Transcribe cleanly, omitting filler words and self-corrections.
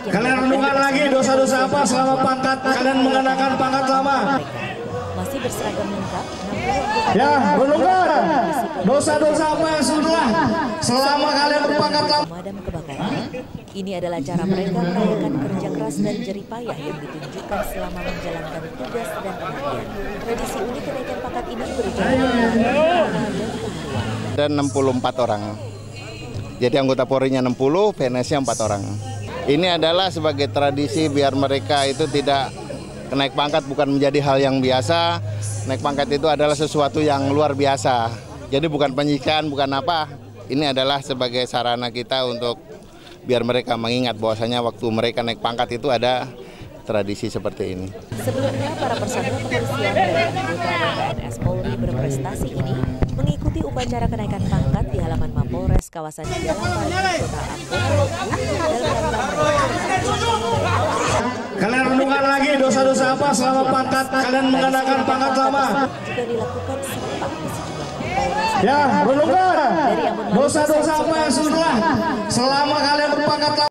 Kalian renungkan lagi dosa-dosa apa selama pangkat kalian mengenakan pangkat lama. Masih berseragam lengkap. Ya, renungkan dosa-dosa apa yang sudah selama kalian berpangkat lama. Pemadam kebakaran. Ini adalah cara mereka merayakan kerja keras dan jerih payah yang ditunjukkan selama menjalankan tugas dan pengabdian. Tradisi unik kenaikan pangkat ini berjalan dan keharuan. Ada 64 orang. Jadi anggota Polri-nya 60, PNS-nya 4 orang. Ini adalah sebagai tradisi biar mereka itu tidak naik pangkat bukan menjadi hal yang biasa. Naik pangkat itu adalah sesuatu yang luar biasa. Jadi bukan penyiksaan, bukan apa. Ini adalah sebagai sarana kita untuk biar mereka mengingat bahwasanya waktu mereka naik pangkat itu ada tradisi seperti ini. Sebelumnya, para personel kepolisian dan anggota PNS Polri berprestasi ini mengikuti upacara kenaikan pangkat di halaman Mapolres kawasan Jalan Parigi, Kota Ambon, Kalian renungkan lagi dosa-dosa apa selama pangkat kalian mengenakan pangkat lama. juga dilakukan serentak di sejumlah Mapolres. Ya, renungkan dosa-dosa apa yang sudah selama kalian berpangkat lama.